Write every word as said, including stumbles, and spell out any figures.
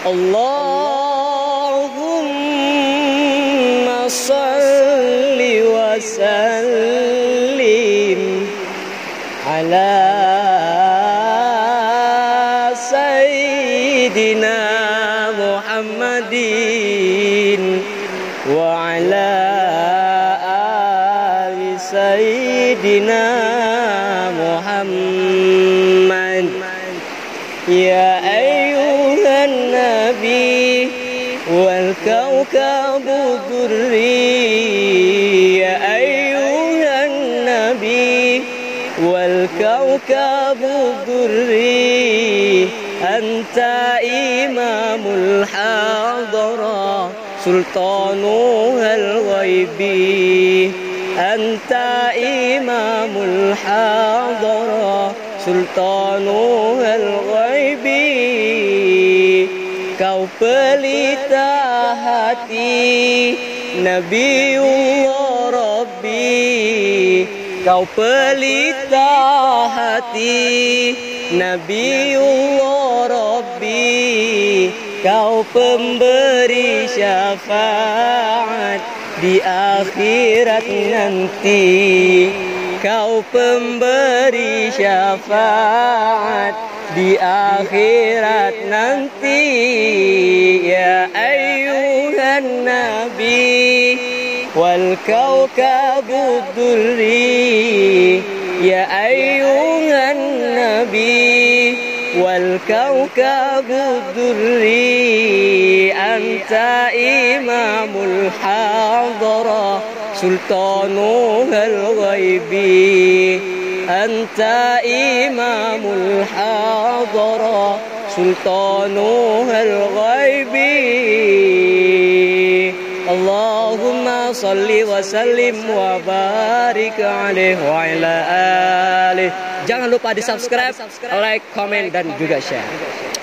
Allahumma salli wa sallim ala sayyidina Muhammadin wa ala ali sayyidina Muhammad. Ya ayyuhan nabi wal kawkabu durri, ya ayyuhan nabi wal kawkabu durri, anta imamul hadara sultanuhal ghaibi, anta imamul hadara sultanuhal ghaibi. Kau pelita hati Nabiullah Rabbi, kau pelita hati Nabiullah Rabbi, kau pemberi syafaat di akhirat nanti, kau pemberi syafaat di akhirat nanti. Ya ayyuhan nabi wal kawkabu durri, ya ayyuhan nabi wal kawkabu durri, anta imamul hadara sultanuhal ghaibi, anta imamul hadara sultanuhal ghaibi. Allahumma salli wa sallim wa barik alaihi wa ala alihi. Jangan lupa di subscribe, like, comment dan juga share.